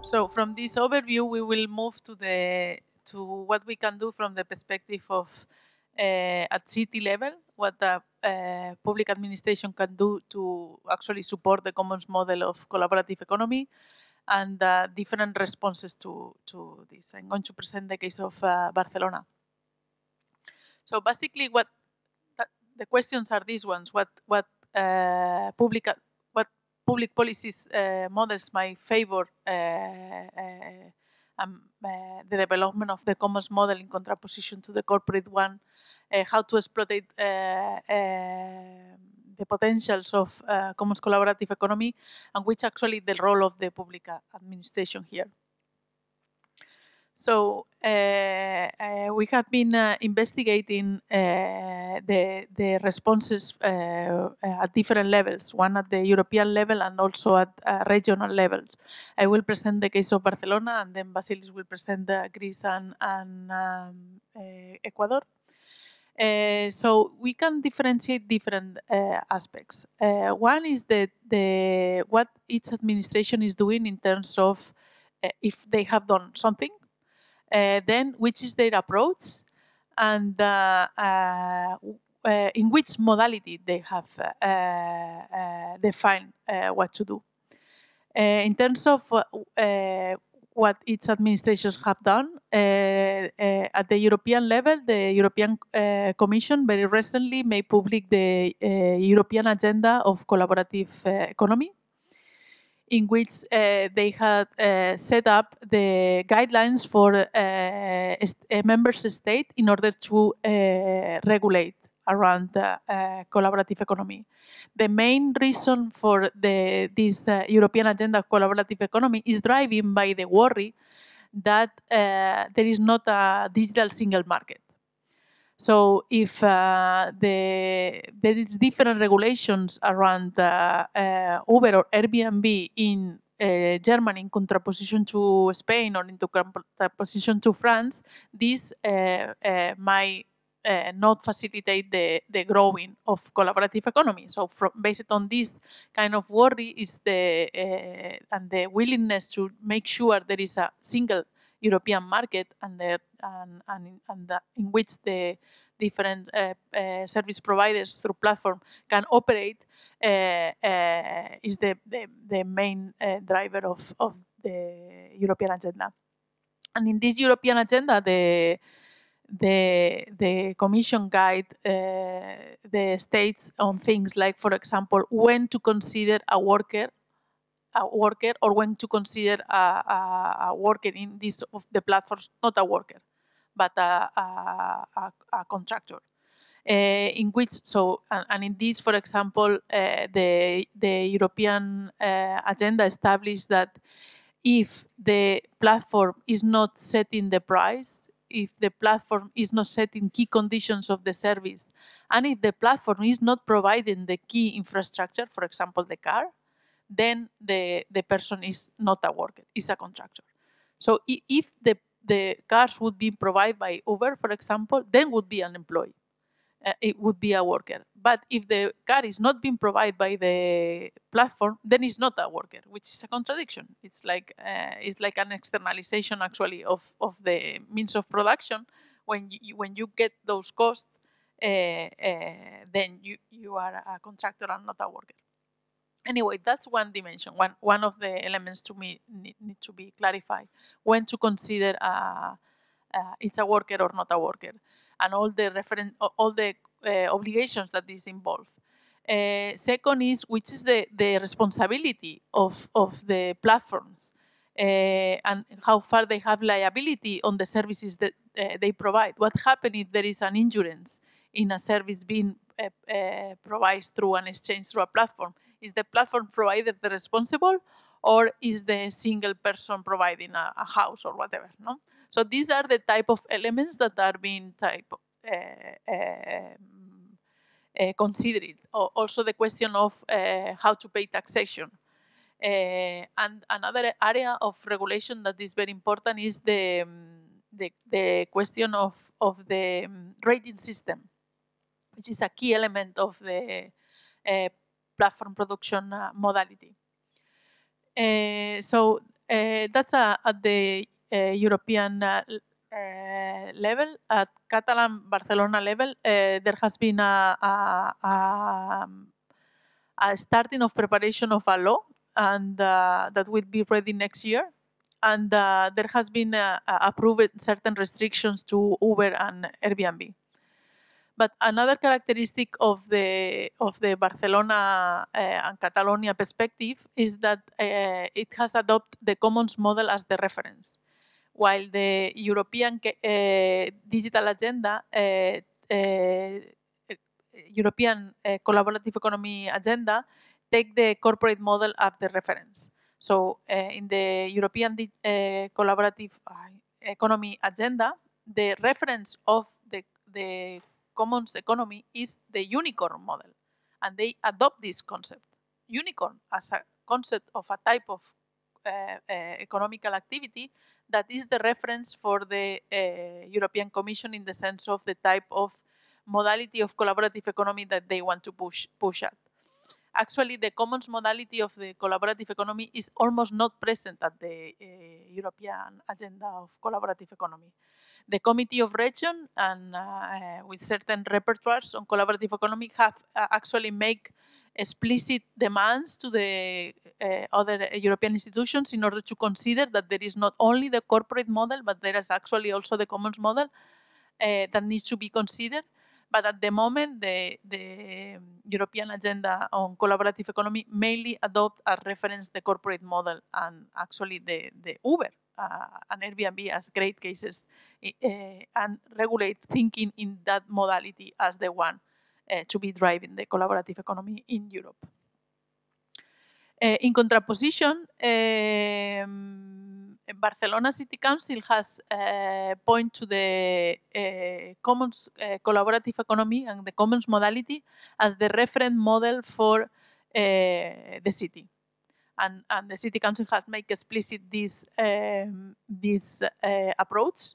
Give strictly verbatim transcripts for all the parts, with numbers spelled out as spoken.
So from this overview, we will move to the to what we can do from the perspective of uh, at city level, what the uh, public administration can do to actually support the commons model of collaborative economy, and uh, different responses to, to this. I'm going to present the case of uh, Barcelona. So basically, what the questions are these ones: what what uh, public what public policies uh, models might favor uh, uh, um, uh, the development of the commons model in contraposition to the corporate one, uh, how to exploit uh, uh, the potentials of uh, commons collaborative economy, and which actually the role of the public administration here. So uh, uh, we have been uh, investigating uh, the, the responses uh, at different levels, one at the European level and also at uh, regional levels. I will present the case of Barcelona, and then Vasilis will present uh, Greece and, and um, uh, Ecuador. Uh, so we can differentiate different uh, aspects. Uh, one is that the what each administration is doing in terms of uh, if they have done something. Uh, then, which is their approach, and uh, uh, uh, in which modality they have uh, uh, defined uh, what to do. Uh, in terms of uh, what each administrations have done, uh, uh, at the European level, the European uh, Commission very recently made public the uh, European Agenda of Collaborative uh, Economy, in which uh, they had uh, set up the guidelines for uh, a member state in order to uh, regulate around uh, uh, collaborative economy. The main reason for the, this uh, European agenda of collaborative economy is driven by the worry that uh, there is not a digital single market. So if uh, the, there is different regulations around uh, uh, Uber or Airbnb in uh, Germany in contraposition to Spain or in contraposition to France, this uh, uh, might uh, not facilitate the, the growing of collaborative economy. So from, based on this kind of worry is the, uh, and the willingness to make sure there is a single European market and, the, and, and, and the, in which the different uh, uh, service providers through platform can operate uh, uh, is the, the, the main uh, driver of, of the European agenda. And in this European agenda, the the the Commission guide uh, the states on things like, for example, when to consider a worker a worker or when to consider a, a, a worker in this of the platforms, not a worker, but a, a, a contractor. Uh, in which, so, and, and in this, for example, uh, the, the European uh, agenda established that if the platform is not setting the price, if the platform is not setting key conditions of the service, and if the platform is not providing the key infrastructure, for example, the car, then the, the person is not a worker, is a contractor. So if the, the cars would be provided by Uber, for example, then would be an employee. Uh, it would be a worker. But if the car is not being provided by the platform, then it's not a worker, which is a contradiction. It's like uh, it's like an externalization actually of, of the means of production. When you when you get those costs, uh, uh, then you, you are a contractor and not a worker. Anyway, that's one dimension, one, one of the elements to me need, need to be clarified. When to consider uh, uh, it's a worker or not a worker, and all the reference, all the uh, obligations that is involved. Uh, second is, which is the, the responsibility of, of the platforms uh, and how far they have liability on the services that uh, they provide. What happens if there is an insurance in a service being uh, uh, provided through an exchange through a platform? Is the platform provider the responsible, or is the single person providing a, a house or whatever? No. So these are the type of elements that are being type uh, uh, uh, considered. Also, the question of uh, how to pay taxation. Uh, and another area of regulation that is very important is the um, the, the question of of the um, rating system, which is a key element of the uh, platform production uh, modality. Uh, so uh, that's uh, at the uh, European uh, uh, level. At Catalan Barcelona level, uh, there has been a, a, a, a starting of preparation of a law, and uh, that will be ready next year. And uh, there has been uh, approved certain restrictions to Uber and Airbnb. But another characteristic of the of the Barcelona uh, and Catalonia perspective is that uh, it has adopted the commons model as the reference, while the European uh, digital agenda, uh, uh, European uh, collaborative economy agenda, take the corporate model as the reference. So uh, in the European uh, collaborative economy agenda, the reference of the, the commons economy is the unicorn model, and they adopt this concept. Unicorn as a concept of a type of uh, uh, economical activity that is the reference for the uh, European Commission in the sense of the type of modality of collaborative economy that they want to push, push at. Actually, the commons modality of the collaborative economy is almost not present at the uh, European agenda of collaborative economy. The Committee of Region and uh, with certain repertoires on collaborative economy have uh, actually make explicit demands to the uh, other European institutions in order to consider that there is not only the corporate model, but there is actually also the commons model uh, that needs to be considered. But at the moment, the, the European agenda on collaborative economy mainly adopt as reference the corporate model, and actually the, the Uber uh, and Airbnb as great cases, uh, and regulate thinking in that modality as the one uh, to be driving the collaborative economy in Europe. Uh, in contraposition, um, Barcelona City Council has uh, pointed to the uh, commons uh, collaborative economy and the commons modality as the reference model for uh, the city. And, and the City Council has made explicit this, um, this uh, approach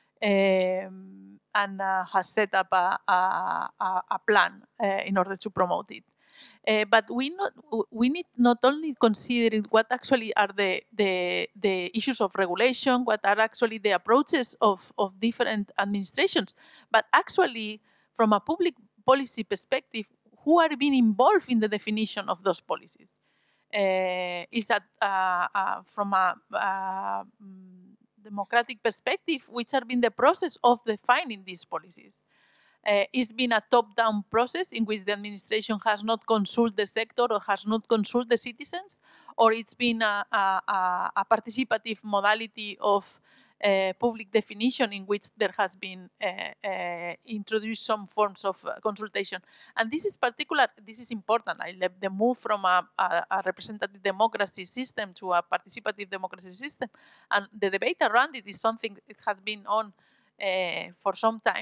um, and uh, has set up a, a, a plan uh, in order to promote it. Uh, but we not we need not only consider what actually are the, the the issues of regulation, what are actually the approaches of, of different administrations, but actually from a public policy perspective, who are being involved in the definition of those policies. Uh, is that uh, uh, from a uh, democratic perspective, which have been the process of defining these policies. Uh, it's been a top-down process in which the administration has not consulted the sector or has not consulted the citizens, or it's been a, a, a participative modality of uh, public definition in which there has been uh, uh, introduced some forms of uh, consultation. And this is particular, this is important. I left the move from a, a, a representative democracy system to a participative democracy system. And the debate around it is something that has been on uh, for some time.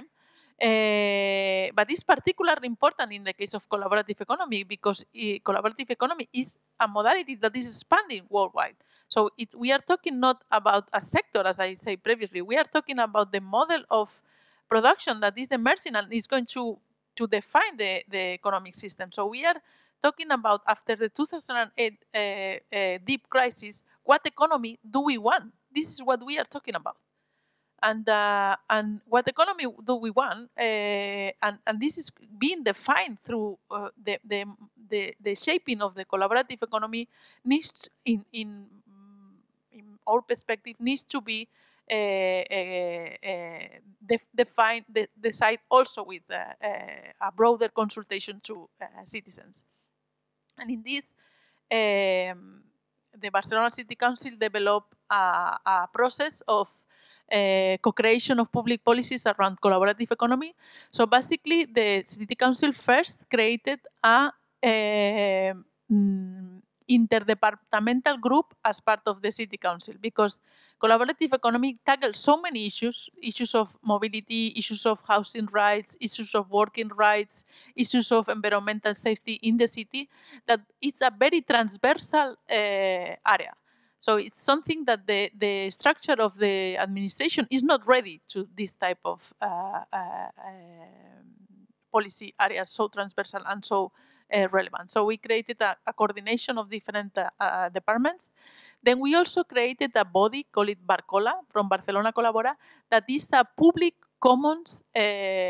Uh, but it's particularly important in the case of collaborative economy because uh, collaborative economy is a modality that is expanding worldwide. So it, we are talking not about a sector, as I said previously. We are talking about the model of production that is emerging and is going to, to define the, the economic system. So we are talking about, after the two thousand eight uh, uh, deep crisis, what economy do we want? This is what we are talking about. And uh, and what economy do we want? Uh, and and this is being defined through uh, the, the the the shaping of the collaborative economy needs in in in our perspective needs to be uh, uh, uh, def defined de decide also with uh, uh, a broader consultation to uh, citizens. And in this, um, the Barcelona City Council developed a, a process of Uh, co-creation of public policies around collaborative economy. So basically, the City Council first created a, a um, interdepartmental group as part of the City Council because collaborative economy tackles so many issues, issues of mobility, issues of housing rights, issues of working rights, issues of environmental safety in the city, that it's a very transversal uh, area. So it's something that the, the structure of the administration is not ready to this type of uh, uh, uh, policy areas so transversal and so uh, relevant. So we created a, a coordination of different uh, uh, departments Then we also created a body, called it Barcola, from Barcelona Colabora, that is a public commons uh,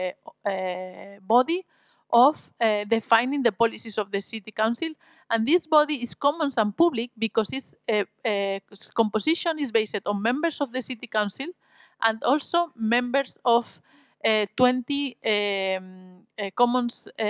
uh, body of uh, defining the policies of the city council. And this body is commons and public because its uh, uh, composition is based on members of the city council and also members of uh, twenty um, uh, commons uh,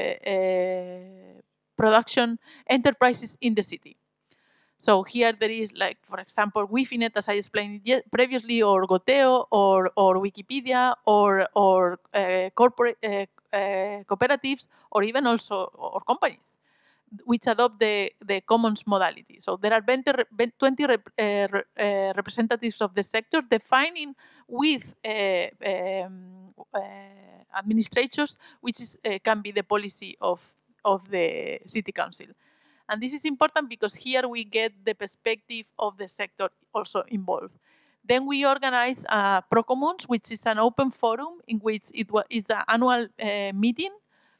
uh, production enterprises in the city. So here there is, like, for example, WiFiNet, as I explained previously, or Goteo, or, or Wikipedia, or, or uh, corporate uh, uh, cooperatives, or even also or companies, which adopt the, the commons modality. So there are twenty rep, uh, uh, representatives of the sector defining with uh, um, uh, administrators, which is, uh, can be the policy of, of the city council. And this is important because here we get the perspective of the sector also involved. Then we organize uh, ProCommons, which is an open forum in which it was it's an annual uh, meeting,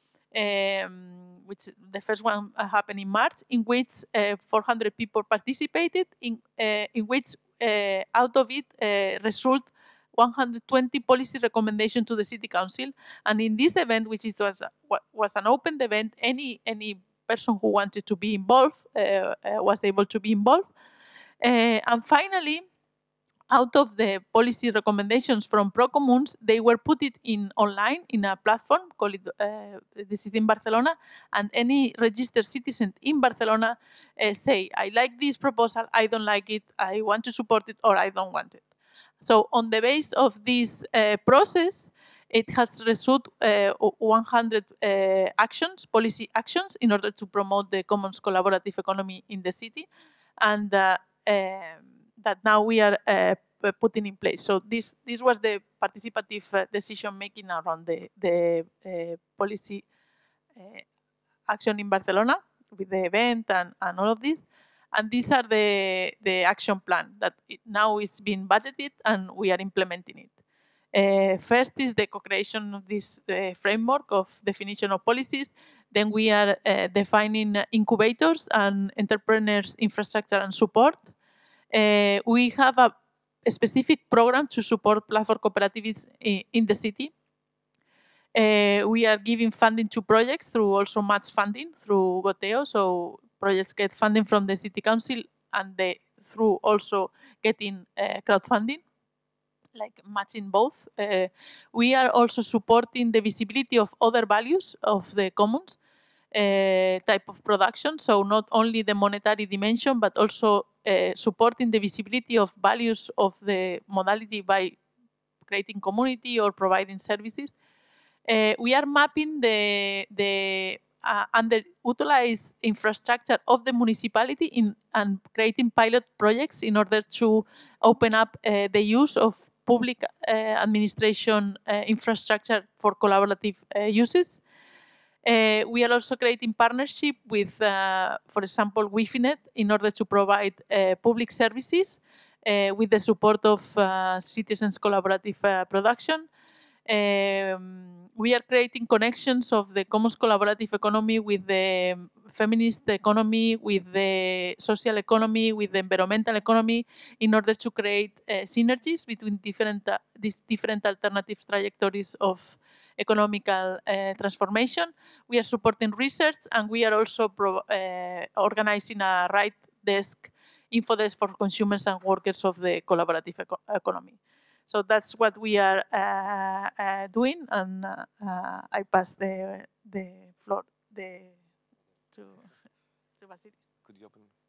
um, which the first one happened in March, in which uh, four hundred people participated, in, uh, in which uh, out of it uh, result one hundred twenty policy recommendations to the city council. And in this event, which is, was, was an open event, any, any person who wanted to be involved uh, uh, was able to be involved. Uh, and finally, out of the policy recommendations from ProCommons, they were put it in online in a platform called uh, the City in Barcelona, and any registered citizen in Barcelona uh, say, I like this proposal, I don't like it, I want to support it, or I don't want it. So on the base of this uh, process, it has resulted uh, one hundred uh, actions, policy actions, in order to promote the commons collaborative economy in the city, and uh, um, that now we are uh, putting in place. So this this was the participative uh, decision making around the the uh, policy uh, action in Barcelona with the event and, and all of this. And these are the the action plan that it now is being budgeted and we are implementing it. Uh, first is the co-creation of this uh, framework of definition of policies. Then we are uh, defining incubators and entrepreneurs infrastructure and support. Uh, we have a, a specific program to support platform cooperatives in, in the city. Uh, we are giving funding to projects through also match funding through Goteo. So projects get funding from the city council and they through also getting uh, crowdfunding, like matching both. Uh, we are also supporting the visibility of other values of the commons uh, type of production. So not only the monetary dimension, but also uh, supporting the visibility of values of the modality by creating community or providing services. Uh, we are mapping the, the uh, underutilized infrastructure of the municipality in, and creating pilot projects in order to open up uh, the use of public uh, administration uh, infrastructure for collaborative uh, uses. Uh, we are also creating partnership with, uh, for example, WiFiNet in order to provide uh, public services uh, with the support of uh, citizens' collaborative uh, production. Um, we are creating connections of the commons collaborative economy with the feminist economy, with the social economy, with the environmental economy, in order to create uh, synergies between different uh, these different alternative trajectories of economical uh, transformation. We are supporting research, and we are also pro, uh, organizing a right desk, info desk for consumers and workers of the collaborative eco economy. So that's what we are uh, uh, doing, and uh, uh, I pass the the floor the to to Vasilis. Could you open?